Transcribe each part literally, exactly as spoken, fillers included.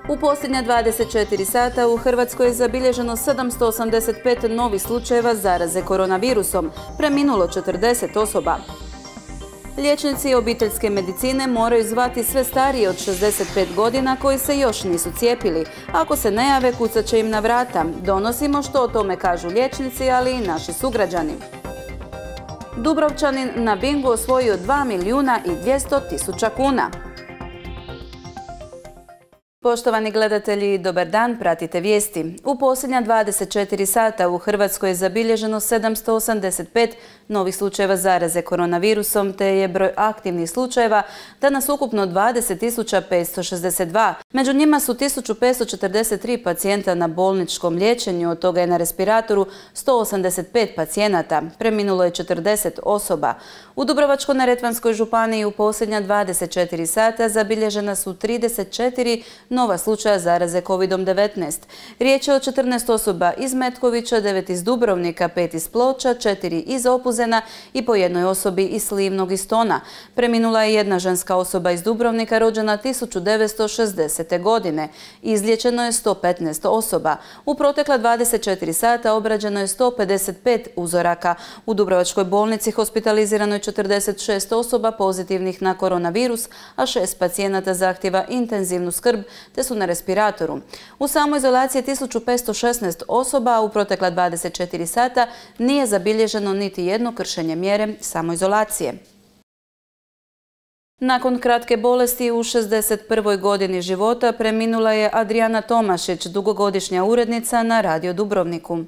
U posljednja dvadeset četiri sata u Hrvatskoj je zabilježeno sedamsto osamdeset pet novih slučajeva zaraze koronavirusom, preminulo četrdeset osoba. Liječnici obiteljske medicine moraju zvati sve starije od šezdeset pet godina koji se još nisu cijepili. Ako se ne jave, kucat će im na vrata. Donosimo što o tome kažu liječnici, ali i naši sugrađani. Dubrovčanin na bingu osvojio dva milijuna i dvjesto tisuća kuna. Poštovani gledatelji, dobar dan, pratite vijesti. U posljednja dvadeset četiri sata u Hrvatskoj je zabilježeno sedamsto osamdeset pet novih slučajeva zaraze koronavirusom, te je broj aktivnih slučajeva danas ukupno dvadeset tisuća petsto šezdeset dva. Među njima su tisuću petsto četrdeset tri pacijenta na bolničkom liječenju, od toga je na respiratoru sto osamdeset pet pacijenata, preminulo je četrdeset osoba. U Dubrovačko-neretvanskoj županiji u posljednja dvadeset četiri sata zabilježena su trideset četiri nova slučaja zaraze kovidom devetnaest. Riječ je o četrnaest osoba iz Metkovića, devet iz Dubrovnika, pet iz Ploča, četiri iz Opuzena i po jednoj osobi iz Slivnog i Stona. Preminula je jedna ženska osoba iz Dubrovnika rođena tisuću devetsto šezdesete. godine. Izliječeno je sto petnaest osoba. U protekla dvadeset četiri sata obrađeno je sto pedeset pet uzoraka. U Dubrovačkoj bolnici hospitalizirano je četrdeset šest osoba pozitivnih na koronavirus, a šest pacijenata zahtjeva intenzivnu skrb te su na respiratoru. U samoizolaciji tisuću petsto šesnaest osoba, a u protekla dvadeset četiri sata nije zabilježeno niti jedno kršenje mjere samoizolacije. Nakon kratke bolesti u šezdeset prvoj godini života preminula je Adrijana Tomašić, dugogodišnja urednica na Radio Dubrovniku.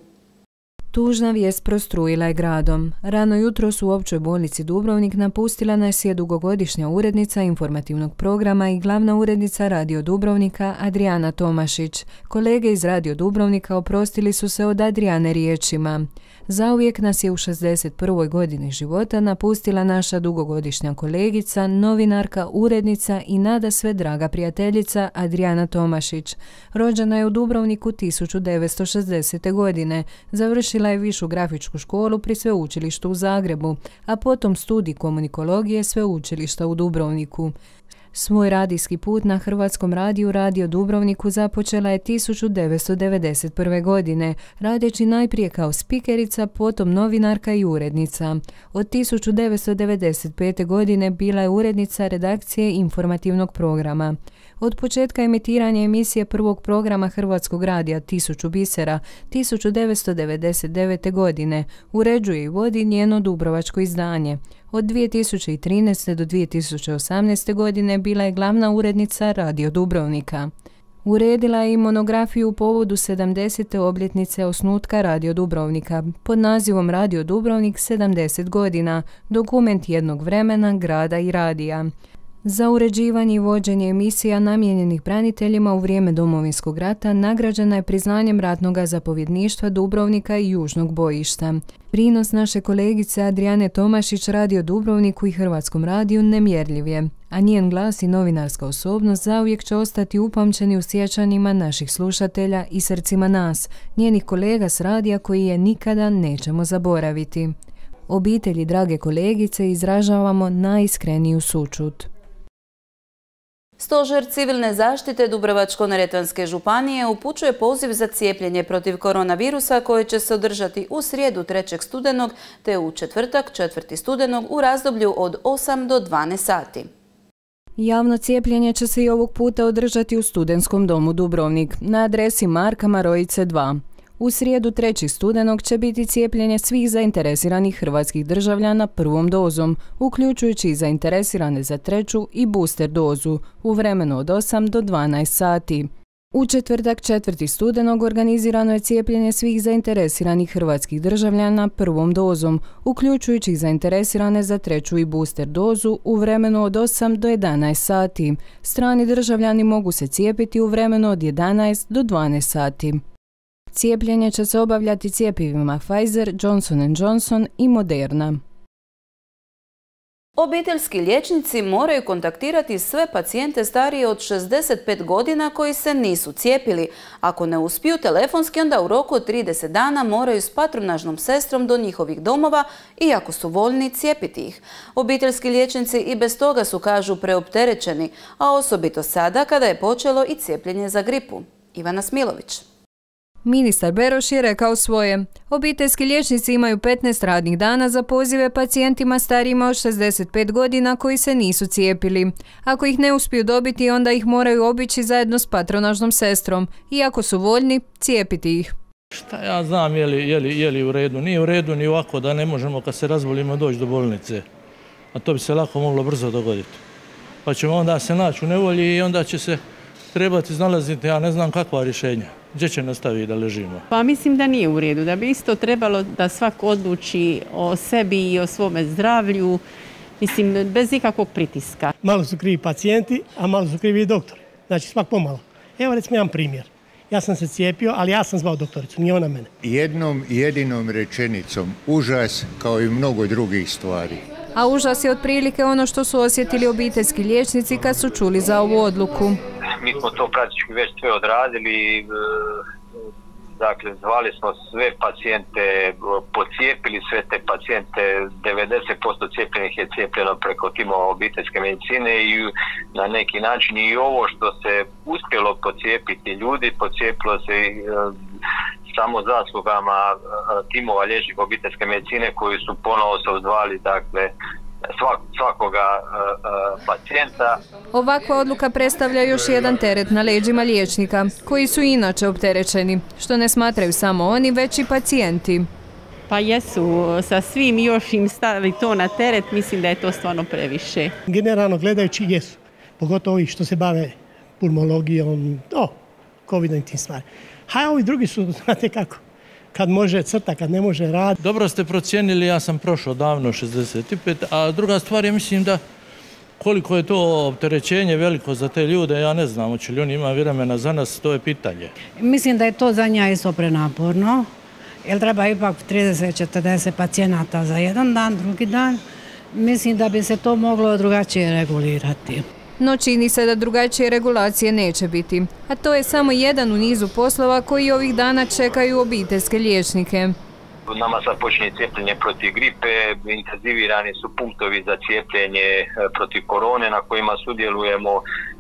Tužna vijest prostrujila je gradom. Rano jutros u Općoj bolnici Dubrovnik napustila nas je dugogodišnja urednica informativnog programa i glavna urednica Radio Dubrovnika Adrijana Tomašić. Kolege iz Radio Dubrovnika oprostili su se od Adrijane riječima: zauvijek nas je u šezdeset prvoj godini života napustila naša dugogodišnja kolegica, novinarka, urednica i nadasve draga prijateljica Adrijana Tomašić. Rođena je u Dubrovniku tisuću devetsto šezdesete. godine. Završila je višu grafičku školu pri Sveučilištu u Zagrebu, a potom studij komunikologije Sveučilišta u Dubrovniku. Svoj radijski put na Hrvatskom radiju Radio Dubrovniku započela je tisuću devetsto devedeset prve. godine, radeći najprije kao spikerica, potom novinarka i urednica. Od tisuću devetsto devedeset pete. godine bila je urednica redakcije informativnog programa. Od početka emitiranja emisije prvog programa Hrvatskog radija Tisuću bisera tisuću devetsto devedeset devete. godine uređuje i vodi njeno dubrovačko izdanje. Od dvije tisuće trinaeste. do dvije tisuće osamnaeste. godine bila je glavna urednica Radio Dubrovnika. Uredila je i monografiju u povodu sedamdesete obljetnice osnutka Radio Dubrovnika pod nazivom Radio Dubrovnik sedamdeset godina, dokument jednog vremena, grada i radija. Za uređivanje i vođenje emisija namijenjenih braniteljima u vrijeme Domovinskog rata nagrađena je priznanjem ratnog zapovjedništva Dubrovnika i južnog bojišta. Prinos naše kolegice Adrijane Tomašić Radio Dubrovniku i Hrvatskom radiju nemjerljiv je, a njen glas i novinarska osobnost zauvijek će ostati upamćeni u sjećanjima naših slušatelja i srcima nas, njenih kolega s radija koji je nikada nećemo zaboraviti. Obitelji drage kolegice izražavamo najiskreniju sućut. Stožer civilne zaštite Dubrovačko-neretvanske županije upućuje poziv za cijepljenje protiv koronavirusa koje će se održati u srijedu trećeg studenog te u četvrtak četvrti studenog u razdoblju od osam do dvanaest sati. Javno cijepljenje će se i ovog puta održati u Studentskom domu Dubrovnik na adresi Marka Marojice dva. U srijedu trećeg studenog će biti cijepljenje svih zainteresiranih hrvatskih državljana prvom dozom, uključujući i zainteresirane za treću i booster dozu, u vremenu od osam do dvanaest sati. U četvrtak četvrti studenog organizirano je cijepljenje svih zainteresiranih hrvatskih državljana prvom dozom, uključujući i zainteresirane za treću i booster dozu, u vremenu od osam do jedanaest sati. Strani državljani mogu se cijepiti u vremenu od jedanaest do dvanaest sati. Cijepljenje će se obavljati cjepivima Pfizer, Johnson and Johnson i Moderna. Obiteljski liječnici moraju kontaktirati sve pacijente starije od šezdeset pet godina koji se nisu cijepili. Ako ne uspiju telefonski, onda u roku od trideset dana moraju s patronažnom sestrom do njihovih domova i ako su voljni cijepiti ih. Obiteljski liječnici i bez toga su, kažu, preopterećeni, a osobito sada kada je počelo i cijepljenje za gripu. Ivana Smilović. Ministar Beroš je rekao svoje. Obiteljski liječnici imaju petnaest radnih dana za pozive pacijentima starijima od šezdeset pet godina koji se nisu cijepili. Ako ih ne uspiju dobiti, onda ih moraju obići zajedno s patronažnom sestrom i ako su voljni, cijepiti ih. Šta ja znam je li, je li, je li u redu? Nije u redu ni ovako da ne možemo kad se razbolimo doći do bolnice. A to bi se lako moglo brzo dogoditi. Pa ćemo onda se naći u nevolji i onda će se trebati iznalaziti, ja ne znam kakva rješenja. Gdje će nastaviti da ležimo? Pa mislim da nije u redu, da bi isto trebalo da svako odluči o sebi i o svome zdravlju, mislim, bez nikakvog pritiska. Malo su krivi pacijenti, a malo su krivi i doktori. Znači svak pomalo. Evo recimo jedan primjer. Ja sam se cijepio, ali ja sam zvao doktoricu, nije ona mene. Jednom jedinom rečenicom užas kao i mnogo drugih stvari. A užas je otprilike ono što su osjetili obiteljski liječnici kad su čuli za ovu odluku. Mi smo to praktički već sve odradili, dakle zvali smo sve pacijente, pocijepili sve te pacijente, devedeset posto cijepljenih je cijepljeno preko timova obiteljske medicine i na neki način i ovo što se uspjelo pocijepiti ljudi, pocijepilo se samo zaslugama timova liječnika obiteljske medicine koji su ponovo se odvali, dakle, Svak, svakoga uh, uh, pacijenta. Ovakva odluka predstavlja još jedan teret na leđima liječnika, koji su inače opterećeni, što ne smatraju samo oni, već i pacijenti. Pa jesu, sa svim još im stavili to na teret, mislim da je to stvarno previše. Generalno gledajući jesu, pogotovo ovi što se bave pulmologijom, o, COVID i tim stvari. A ovi drugi su, znate kako, kad može crta, kad ne može rad. Dobro ste procijenili, ja sam prošao davno šezdeset pet, a druga stvar je, mislim da koliko je to opterećenje veliko za te ljude, ja ne znam, hoće li oni imati vremena za nas, to je pitanje. Mislim da je to za nja isto prenaporno, jer treba ipak trideset do četrdeset pacijenata za jedan dan, drugi dan. Mislim da bi se to moglo drugačije regulirati. No čini se da drugačije regulacije neće biti, a to je samo jedan u nizu poslova koji ovih dana čekaju obiteljske liječnike. Nama sad počinje cijepljenje protiv gripe, intenzivirani su punktovi za cijepljenje protiv korone na kojima sudjelujemo,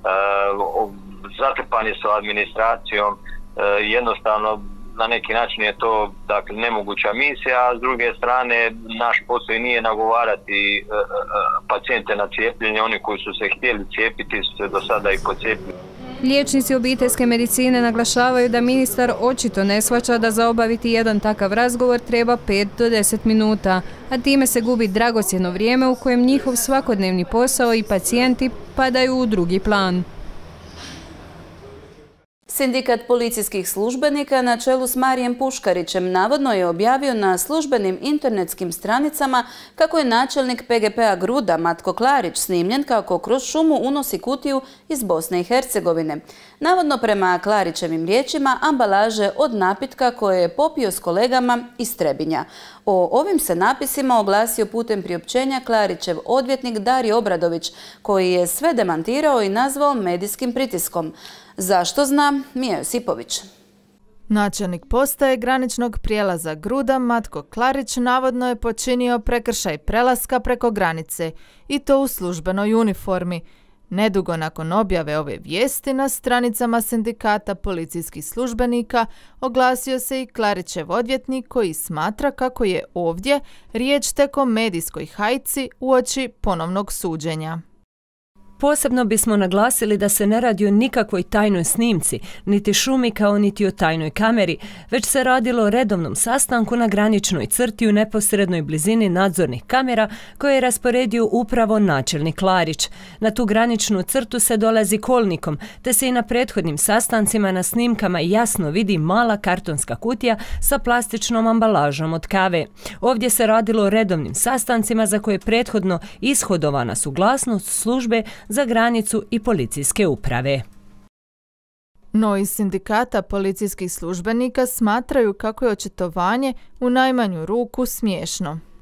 zatrpani su administracijom, jednostavno na neki način je to, dakle, nemoguća misija, a s druge strane naš posao i nije nagovarati e, e, pacijente na cijepljenje. Oni koji su se htjeli cijepiti su se do sada i pocijepili. Liječnici obiteljske medicine naglašavaju da ministar očito ne shvaća da za obaviti jedan takav razgovor treba pet do deset minuta, a time se gubi dragocjeno vrijeme u kojem njihov svakodnevni posao i pacijenti padaju u drugi plan. Sindikat policijskih službenika na čelu s Marijem Puškarićem navodno je objavio na službenim internetskim stranicama kako je načelnik P G P-a Gruda Matko Klarić snimljen kako kroz šumu unosi kutiju iz Bosne i Hercegovine. Navodno, prema Klarićevim riječima, ambalaže od napitka koje je popio s kolegama iz Trebinja. O ovim se napisima oglasio putem priopćenja Klarićev odvjetnik Dario Obradović, koji je sve demantirao i nazvao medijskim pritiskom. Zašto zna Mija Josipović. Načelnik postaje graničnog prijelaza Gruda Matko Klarić navodno je počinio prekršaj prelaska preko granice i to u službenoj uniformi. Nedugo nakon objave ove vijesti na stranicama sindikata policijskih službenika oglasio se i Klarićev odvjetnik koji smatra kako je ovdje riječ tek o medijskoj hajci uoči ponovnog suđenja. Posebno bismo naglasili da se ne radi o nikakvoj tajnoj snimci, niti šumi kao niti o tajnoj kameri, već se radilo o redovnom sastanku na graničnoj crti u neposrednoj blizini nadzornih kamera koje je rasporedio upravo načelnik Klarić. Na tu graničnu crtu se dolazi kolnikom, te se i na prethodnim sastancima na snimkama jasno vidi mala kartonska kutija sa plastičnom ambalažom od kave. Ovdje se radilo o redovnim sastancima za koje je prethodno ishodovana suglasnost službe za granicu i policijske uprave. No iz sindikata policijskih službenika smatraju kako je očitovanje u najmanju ruku smiješno.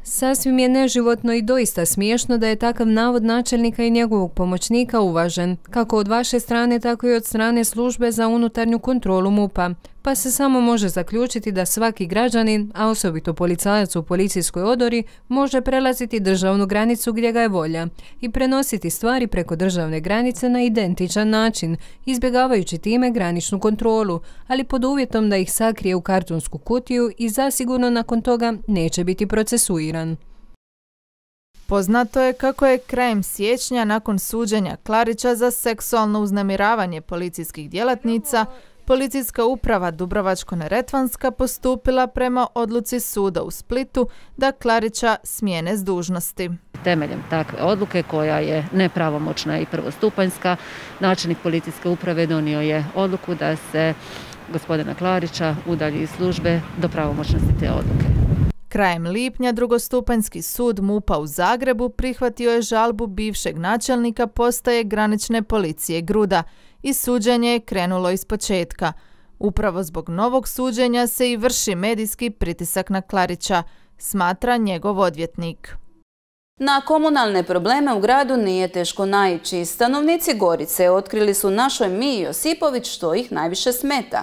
Sasvim je neživotno i doista smiješno da je takav navod načelnika i njegovog pomoćnika uvažen, kako od vaše strane, tako i od strane službe za unutarnju kontrolu MUP-a, pa se samo može zaključiti da svaki građanin, a osobito policajac u policijskoj odori, može prelaziti državnu granicu gdje ga je volja i prenositi stvari preko državne granice na identičan način, izbjegavajući time graničnu kontrolu, ali pod uvjetom da ih sakrije u kartonsku kutiju i zasigurno nakon toga neće biti procesuiran. Poznato je kako je krajem siječnja nakon suđenja Klarića za seksualno uznemiravanje policijskih djelatnica Policijska uprava Dubrovačko-neretvanska postupila prema odluci suda u Splitu da Klarića smijene s dužnosti. Temeljem takve odluke koja je nepravomoćna i prvostupanjska, načelnik policijske uprave donio je odluku da se gospodina Klarića udalji iz službe do pravomoćnosti te odluke. Krajem lipnja drugostupanjski sud MUP-a u Zagrebu prihvatio je žalbu bivšeg načelnika postaje granične policije Gruda i suđenje je krenulo iz početka. Upravo zbog novog suđenja se i vrši medijski pritisak na Klarića, smatra njegov odvjetnik. Na komunalne probleme u gradu nije teško naići. Stanovnici Gorice otkrili su našoj Miji Josipović što ih najviše smeta.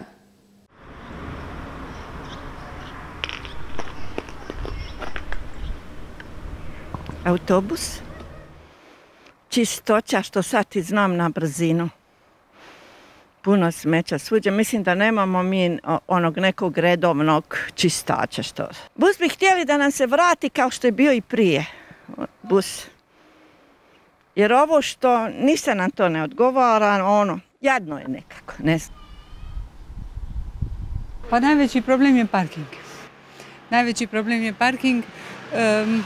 Autobus, čistoća, što sad i znam na brzinu. Puno smeća svuđe. Mislim da nemamo mi onog nekog redovnog čistača. Što. Bus bi htjeli da nam se vrati kao što je bio i prije. Bus. Jer ovo što ništa nam to ne odgovara, ono, jadno je nekako. Ne znam. Pa najveći problem je parking. Najveći problem je parking. Um,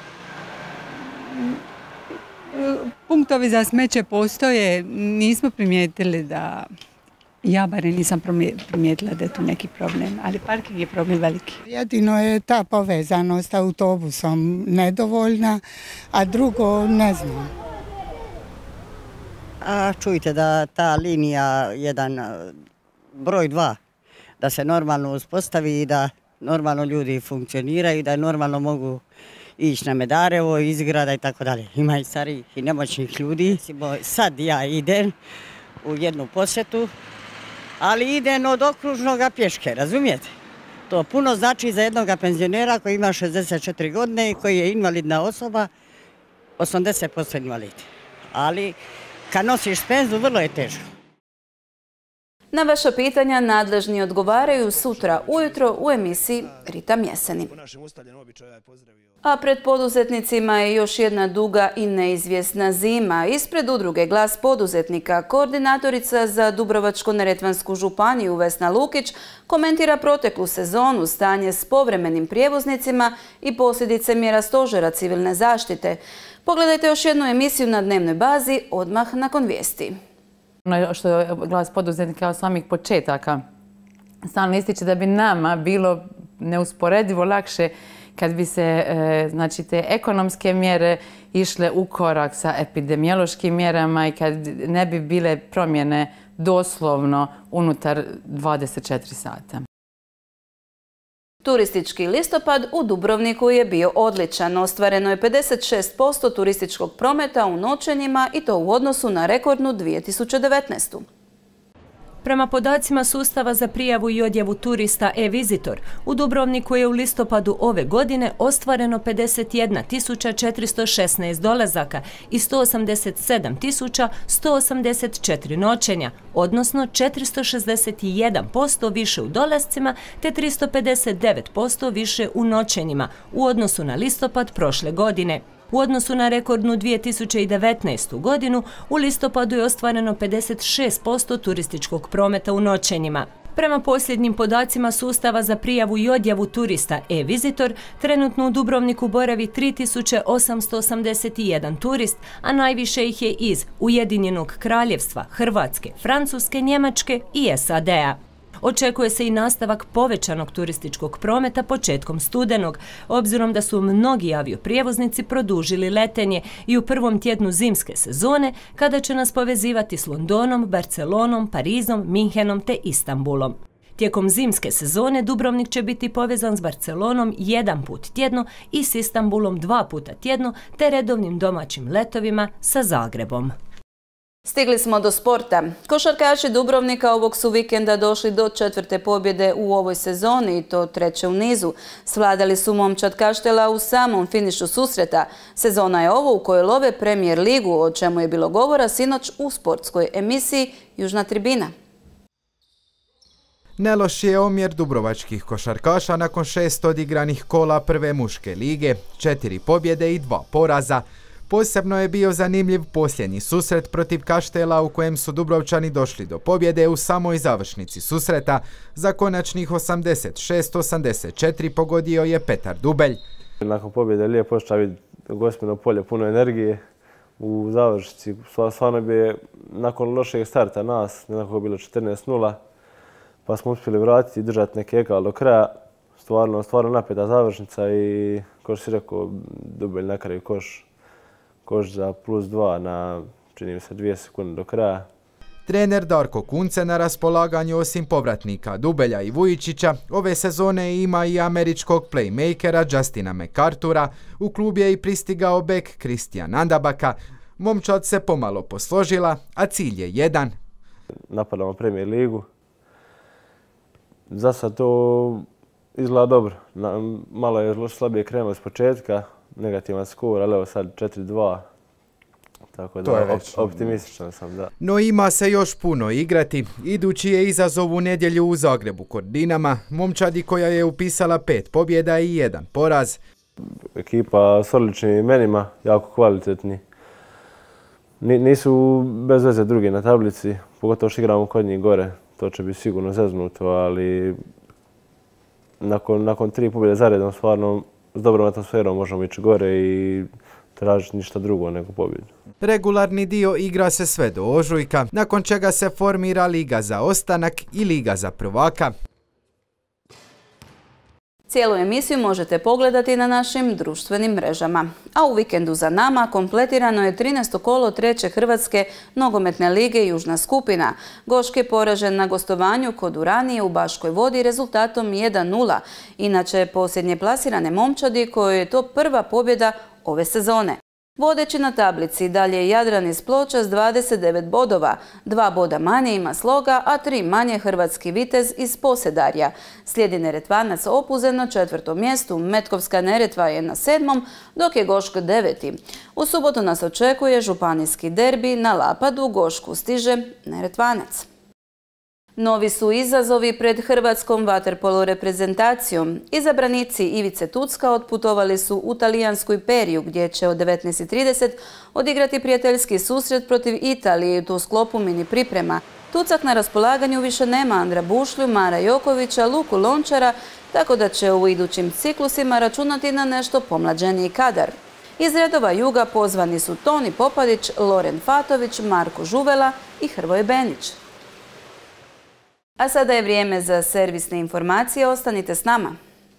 Punktovi za smeće postoje, nismo primijetili da, ja barem nisam primijetila da je tu neki problem, ali parking je problem veliki. Jedino je ta povezanost autobusom nedovoljna, a drugo ne znam. A čujte da ta linija jedan broj dva, da se normalno uspostavi i da normalno ljudi funkcioniraju i da normalno mogu ići na Medarevo, Izgrada i tako dalje. Ima i starijih i nemoćnih ljudi. Sad ja idem u jednu posjetu, ali idem od okružnoga pješke, razumijete? To puno znači za jednog penzionera koji ima šezdeset četiri godine i koji je invalidna osoba, osamdeset posto invalid. Ali kad nosiš penzu, vrlo je teško. Na vaša pitanja nadležni odgovaraju sutra ujutro u emisiji Rita Mjeseni. A pred poduzetnicima je još jedna duga i neizvjesna zima. Ispred udruge Glas poduzetnika, koordinatorica za Dubrovačko-neretvansku županiju Vesna Lukić komentira proteklu sezonu, stanje s povremenim prijevoznicima i posljedice mjera stožera civilne zaštite. Pogledajte još jednu emisiju na dnevnoj bazi odmah nakon vijesti. Ono što je Glas poduzetnika od samih početaka stalno ističe da bi nama bilo neusporedivo lakše kad bi se znači, te ekonomske mjere išle u korak sa epidemiološkim mjerama i kad ne bi bile promjene doslovno unutar dvadeset četiri sata. Turistički listopad u Dubrovniku je bio odličan. Ostvareno je pedeset šest posto turističkog prometa u noćenjima i to u odnosu na rekordnu dvije tisuće devetnaestu. Prema podacima sustava za prijavu i odjavu turista e-Visitor, u Dubrovniku je u listopadu ove godine ostvareno pedeset jedna tisuća četiristo šesnaest dolazaka i sto osamdeset sedam tisuća sto osamdeset četiri noćenja, odnosno četiristo šezdeset jedan posto više u dolascima te tristo pedeset devet posto više u noćenjima u odnosu na listopad prošle godine. U odnosu na rekordnu dvije tisuće devetnaestu. godinu, u listopadu je ostvareno pedeset šest posto turističkog prometa u noćenjima. Prema posljednjim podacima sustava za prijavu i odjavu turista e-Visitor, trenutno u Dubrovniku boravi tri tisuće osamsto osamdeset jedan turist, a najviše ih je iz Ujedinjenog Kraljevstva, Hrvatske, Francuske, Njemačke i S A D-a. Očekuje se i nastavak povećanog turističkog prometa početkom studenog, obzirom da su mnogi avioprijevoznici produžili letenje i u prvom tjednu zimske sezone, kada će nas povezivati s Londonom, Barcelonom, Parizom, Minhenom te Istanbulom. Tijekom zimske sezone Dubrovnik će biti povezan s Barcelonom jedan put tjedno i s Istanbulom dva puta tjedno, te redovnim domaćim letovima sa Zagrebom. Stigli smo do sporta. Košarkaši Dubrovnika ovog su vikenda došli do četvrte pobjede u ovoj sezoni i to treće u nizu. Svladali su momčad Kaštela u samom finišu susreta. Sezona je ovo u kojoj love Premier ligu, o čemu je bilo govora sinoć u sportskoj emisiji Južna tribina. Neloš je omjer dubrovačkih košarkaša nakon šest odigranih kola prve muške lige, četiri pobjede i dva poraza. Posebno je bio zanimljiv posljednji susret protiv Kaštela u kojem su Dubrovčani došli do pobjede u samoj završnici susreta. Za konačnih osamdeset šest osamdeset četiri pogodio je Petar Dubelj. Nakon pobjede lijepo što vidjeti Gospino polje puno energije u završnici. Stvarno bi nakon lošeg starta nas, nekako bilo četrnaest nula, pa smo uspjeli vratiti i držati neke egal do kraja. Stvarno, stvarno napeta završnica i, kao što si rekao, Dubelj na kraju koš. Koš za plus dva na, čini mi se, dvije sekunde do kraja. Trener Darko Kunce na raspolaganju osim povratnika Dubelja i Vujičića ove sezone ima i američkog playmakera Justina McArthura. U klub je i pristigao bek Kristijan Andabaka. Momčad se pomalo posložila, a cilj je jedan. Napadamo Premier ligu. Za sad to izgleda dobro. Malo je slabije krenulo iz početka. Negativan skor, ali evo sad četiri dva. Tako da optimističan sam, da. No ima se još puno igrati. Idući je izazov u nedjelju u Zagrebu kod Dinama, momčadi koja je upisala pet pobjeda i jedan poraz. Ekipa s odličnim imenima, jako kvalitetni. Nisu bez veze drugi na tablici, pogotovo što igramo kod njih gore. To će biti sigurno zeznuto, ali nakon, nakon tri pobjede zaredom stvarno s dobrom atmosferom možemo ići gore i tražiti ništa drugo nego pobjedu. Regularni dio igra se sve do ožujka, nakon čega se formira Liga za ostanak i Liga za prvaka. Cijelu emisiju možete pogledati na našim društvenim mrežama. A u vikendu za nama kompletirano je trinaesto kolo treće Hrvatske nogometne lige Južna skupina. Gošk je poražen na gostovanju kod Uranije u Baškoj Vodi rezultatom jedan nula. Inače, posljednje plasirane momčadi kojoj je to prva pobjeda ove sezone. Vodeći na tablici dalje je Jadran iz Ploča s dvadeset devet bodova, dva boda manje ima Sloga, a tri manje Hrvatski Vitez iz Posedarja. Slijedi Neretvanac Opuzen na četvrtom mjestu, Metkovska Neretva je na sedmom, dok je Gošk deveti. U subotu nas očekuje županijski derbi, na Lapadu Gošku stiže Neretvanac. Novi su izazovi pred hrvatskom vaterpolo reprezentacijom. Izabranici Ivice Tucka otputovali su u talijansku Imperiju gdje će od devetnaest i trideset odigrati prijateljski susret protiv Italije i to u sklopu mini priprema. Tucak na raspolaganju više nema Andra Bušlju, Mara Jokovića, Luku Lončara, tako da će u idućim ciklusima računati na nešto pomlađeniji kadar. Iz redova Juga pozvani su Toni Popadić, Loren Fatović, Marko Žuvela i Hrvoje Benić. A sada je vrijeme za servisne informacije, ostanite s nama.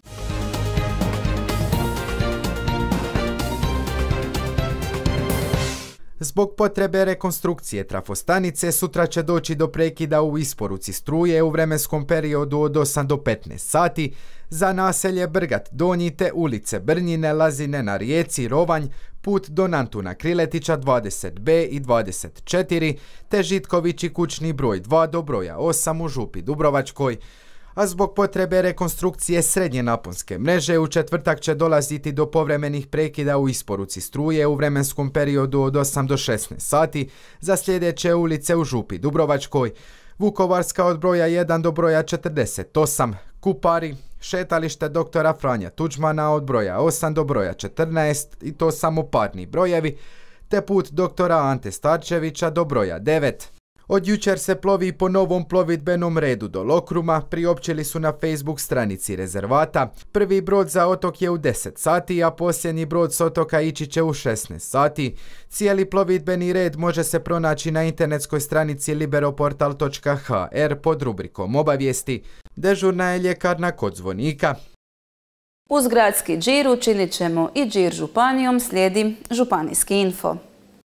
Zbog potrebe rekonstrukcije trafostanice sutra će doći do prekida u isporuci struje u vremenskom periodu od osam do petnaest sati za naselje Brgat Donji te ulice Brnjine, Lazine na Rijeci, Rovanj, put do Nantuna Kriletića dvadeset B i dvadeset četiri te Žitković i kućni broj dva do broja osam u Župi Dubrovačkoj. A zbog potrebe rekonstrukcije srednje naponske mreže u četvrtak će dolaziti do povremenih prekida u isporuci struje u vremenskom periodu od osam do šesnaest sati za sljedeće ulice u Župi Dubrovačkoj: Vukovarska od broja jedan do broja četrdeset osam, Kupari, šetalište doktora Franja Tuđmana od broja osam do broja četrnaest i to samo parni brojevi, te put doktora Ante Starčevića do broja devet. Od jučer se plovi po novom plovidbenom redu do Lokruma, priopćili su na Facebook stranici rezervata. Prvi brod za otok je u deset sati, a posljednji brod s otoka ići će u šesnaest sati. Cijeli plovidbeni red može se pronaći na internetskoj stranici liberoportal točka h r pod rubrikom obavijesti. Dežurna je ljekarna kod Zvonika. Uz gradski džir učinit ćemo i džir županijom, slijedi županijski info.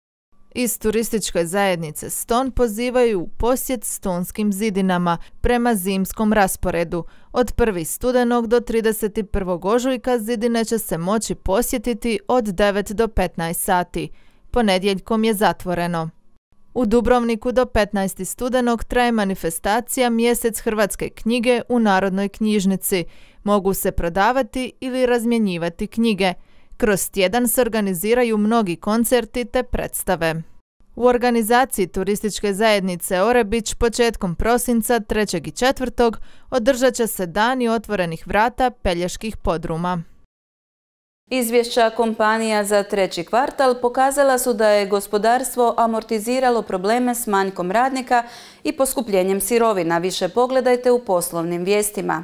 Iz turističke zajednice Ston pozivaju u posjet stonskim zidinama prema zimskom rasporedu. Od prvog studenog do trideset prvog ožujka zidine će se moći posjetiti od devet do petnaest sati. Ponedjeljkom je zatvoreno. U Dubrovniku do petnaestog studenog traje manifestacija Mjesec hrvatske knjige u Narodnoj knjižnici. Mogu se prodavati ili razmjenjivati knjige. Kroz tjedan se organiziraju mnogi koncerti te predstave. U organizaciji turističke zajednice Orebić početkom prosinca trećeg i četvrtog održat će se dani otvorenih vrata Peljeških podruma. Izvješća kompanija za treći kvartal pokazala su da je gospodarstvo amortiziralo probleme s manjkom radnika i poskupljenjem sirovina. Više pogledajte u poslovnim vijestima.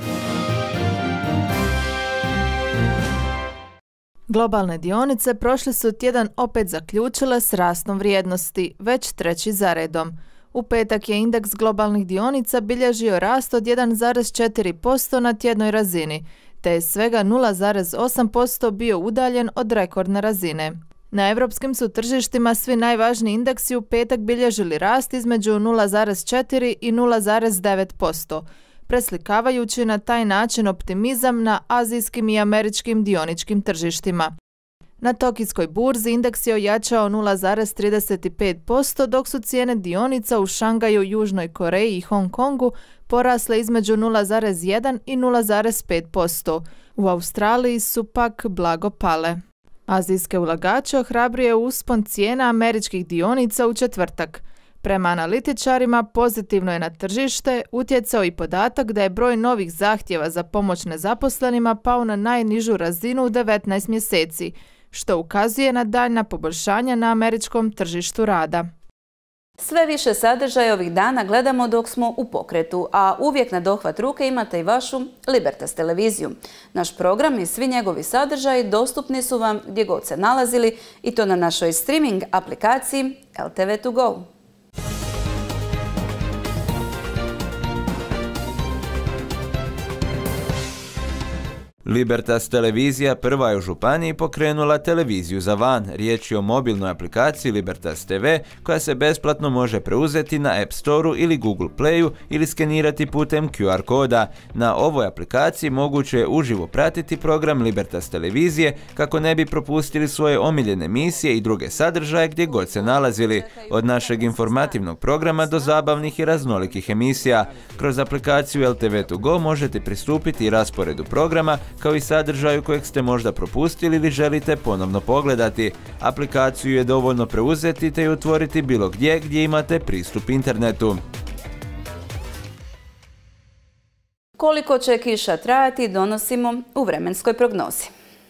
Globalne dionice prošli su tjedan opet zaključile s rastom vrijednosti, već treći za redom. U petak je indeks globalnih dionica bilježio rast od jedan zarez četiri posto na tjednoj razini, te je svega nula zarez osam posto bio udaljen od rekordne razine. Na europskim su tržištima svi najvažniji indeksi u petak bilježili rast između nula zarez četiri i nula zarez devet posto, preslikavajući na taj način optimizam na azijskim i američkim dioničkim tržištima. Na tokijskoj burzi indeks je ojačao nula zarez trideset pet posto, dok su cijene dionica u Šangaju, Južnoj Koreji i Hong Kongu porasle između nula zarez jedan i nula zarez pet posto. U Australiji su pak blago pale. Azijske ulagače ohrabruje uspon cijena američkih dionica u četvrtak. Prema analitičarima pozitivno je na tržište utjecao i podatak da je broj novih zahtjeva za pomoć nezaposlenima pao na najnižu razinu u devetnaest mjeseci, što ukazuje na daljnja poboljšanja na američkom tržištu rada. Sve više sadržaja ovih dana gledamo dok smo u pokretu, a uvijek na dohvat ruke imate i vašu Libertas televiziju. Naš program i svi njegovi sadržaji dostupni su vam gdje god se nalazili, i to na našoj streaming aplikaciji L T V to go. Libertas televizija prva je u županiji pokrenula televiziju za van. Riječ je o mobilnoj aplikaciji Libertas te ve koja se besplatno može preuzeti na App Storeu ili Google Playu ili skenirati putem Q R koda. Na ovoj aplikaciji moguće je uživo pratiti program Libertas televizije kako ne bi propustili svoje omiljene emisije i druge sadržaje gdje god se nalazili. Od našeg informativnog programa do zabavnih i raznolikih emisija. Kroz aplikaciju L T V to go možete pristupiti rasporedu programa kao i sadržaju kojeg ste možda propustili ili želite ponovno pogledati. Aplikaciju je dovoljno preuzeti te ju otvoriti bilo gdje gdje imate pristup internetu. Koliko će kiša trajati donosimo u vremenskoj prognozi.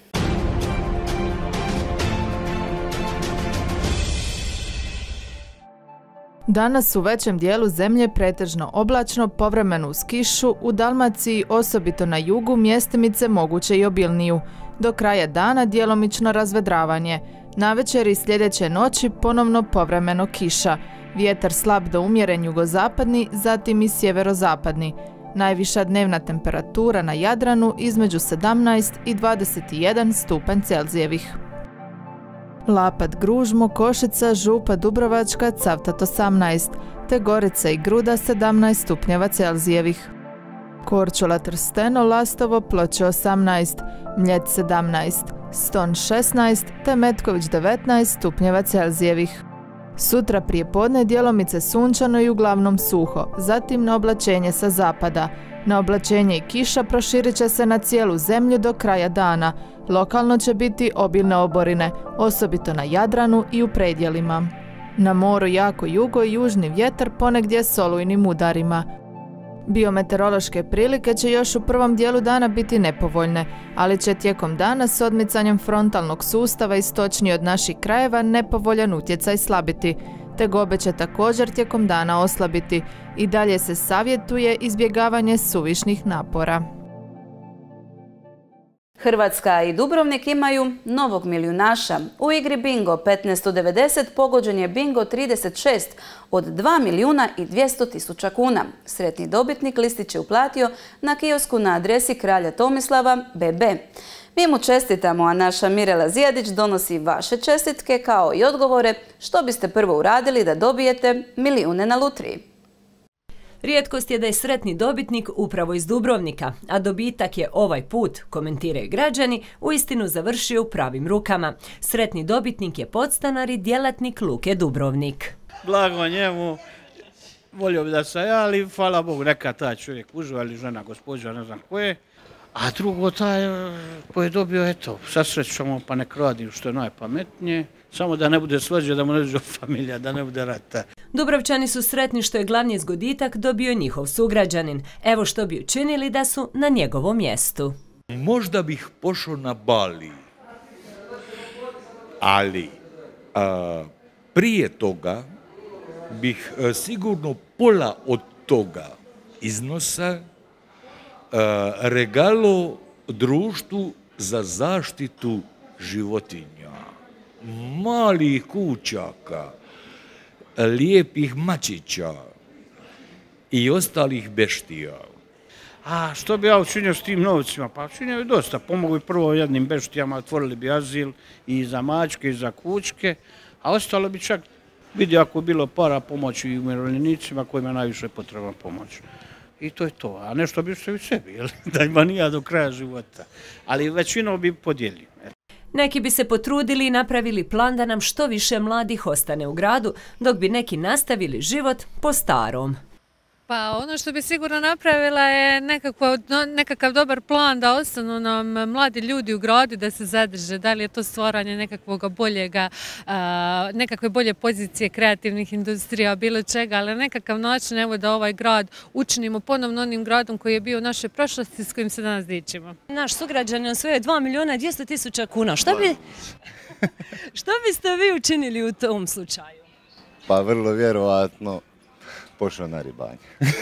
Danas u većem dijelu zemlje pretežno oblačno, povremeno uz kišu, u Dalmaciji osobito na jugu mjestimice moguće i obilniju. Do kraja dana djelomično razvedravanje. Navečer i sljedeće noći ponovno povremeno kiša. Vjetar slab do umjeren jugozapadni, zatim i sjeverozapadni. Najviša dnevna temperatura na Jadranu između sedamnaest i dvadeset jedan stupanj Celzijevih. Lapad, Gružmo, Košica, Župa, Dubrovačka, Cavtat osamnaest, te Gorica i Gruda sedamnaest stupnjeva Celzijevih. Korčula, Trsteno, Lastovo, Ploče osamnaest, Mljet sedamnaest, Ston šesnaest, te Metković devetnaest stupnjeva Celzijevih. Sutra prije podne djelomice sunčano i uglavnom suho, zatim na oblačenje sa zapada. Na oblačenje i kiša proširit će se na cijelu zemlju do kraja dana. Lokalno će biti obilne oborine, osobito na Jadranu i u predjelima. Na moru jako jugo i južni vjetar ponegdje s olujnim udarima. Biometeorološke prilike će još u prvom dijelu dana biti nepovoljne, ali će tijekom dana s odmicanjem frontalnog sustava istočnije od naših krajeva nepovoljan utjecaj slabiti. Tegobe će također tijekom dana oslabiti i dalje se savjetuje izbjegavanje suvišnih napora. Hrvatska i Dubrovnik imaju novog milijunaša. U igri Bingo petnaest devedeset pogođen je Bingo trideset šest od dva milijuna i dvjesto tisuća kuna. Sretni dobitnik listić je uplatio na kiosku na adresi Kralja Tomislava B B. Mi mu čestitamo, a naša Mirela Zijadić donosi vaše čestitke kao i odgovore što biste prvo uradili da dobijete milijune na lutriji. Rijetkost je da je sretni dobitnik upravo iz Dubrovnika, a dobitak je ovaj put, komentiraju građani, uistinu završio u pravim rukama. Sretni dobitnik je podstanar i djelatnik Luke Dubrovnik. Blago njemu, volio bi da sam ja, ali hvala Bogu, neka taj čovjek uživa ili žena, gospođa, ne znam ko je. A drugo, taj koji je dobio, eto, sasrećemo pa nek radi što je najpametnije, samo da ne bude svađa, da mu ne dođe familija, da ne bude rata. Dubrovčani su sretni što je glavni zgoditak dobio njihov sugrađanin. Evo što bi učinili da su na njegovom mjestu. Možda bih pošao na Bali, ali a, prije toga bih a, sigurno pola od toga iznosa a, regalo društvu za zaštitu životinja, malih kućaka, lijepih mačića i ostalih beštija. A što bi ja učinio s tim novcima? Pa učinio bi dosta. Pomogu bi prvo jednim beštijama, otvorili bi azil i za mačke i za kućke, a ostalo bi čak, vidi ako bilo para, pomoći i umirovljenicima kojima je najviše potrebna pomoć. I to je to. A nešto bi ostavio sebi, jel? Da ima nija do kraja života. Ali većinu bi podijelio. Neki bi se potrudili i napravili plan da nam što više mladih ostane u gradu, dok bi neki nastavili život po starom. Pa ono što bi sigurno napravila je nekakva, nekakav dobar plan da ostanu nam mladi ljudi u gradu, da se zadrže. Da li je to stvaranje nekakvog boljega, nekakve bolje pozicije kreativnih industrija, bilo čega, ali na nekakav način evo da ovaj grad učinimo ponovno onim gradom koji je bio u našoj prošlosti s kojim se danas dičimo. Naš sugrađanin osvojio dva milijuna i dvjesto tisuća kuna. Što bi, što biste vi učinili u tom slučaju? Pa vrlo vjerovatno pošao na ribanje.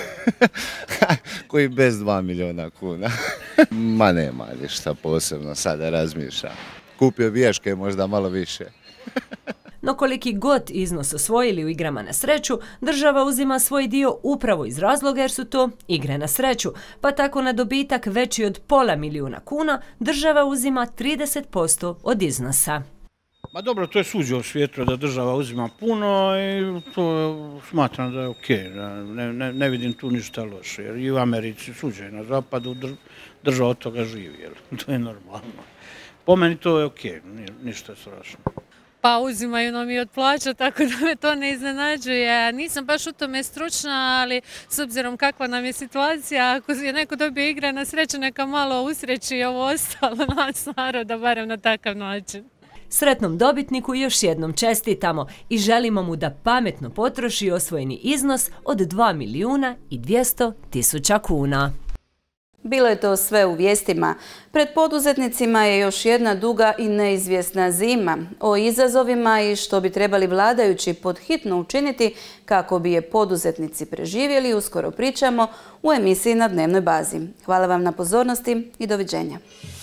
Koji bez dva milijuna kuna. Ma nema ništa posebno sada razmišljam. Kupio vješke možda malo više. No koliki god iznos osvojili u igrama na sreću, država uzima svoj dio upravo iz razloga jer su to igre na sreću. Pa tako na dobitak veći od pola milijuna kuna država uzima trideset posto od iznosa. Ma dobro, to je suđe u svijetu da država uzima puno i to smatram da je okej, ne, ne, ne vidim tu ništa loše, jer i u Americi suđe na zapadu država od toga živi, jel? To je normalno. Po meni to je okej, ništa strašno. Pa uzimaju nam i od plaća, tako da me to ne iznenađuje. Nisam baš u tome stručna, ali s obzirom kakva nam je situacija, ako je neko dobio igre na sreću, neka malo usreći i ovo ostalo nas naroda, barem na takav način. Sretnom dobitniku još jednom čestitamo i želimo mu da pametno potroši osvojeni iznos od dva milijuna i dvjesto tisuća kuna. Bilo je to sve u vijestima. Pred poduzetnicima je još jedna duga i neizvjesna zima. O izazovima i što bi trebali vladajući podhitno učiniti kako bi je poduzetnici preživjeli uskoro pričamo u emisiji Na dnevnoj bazi. Hvala vam na pozornosti i doviđenja.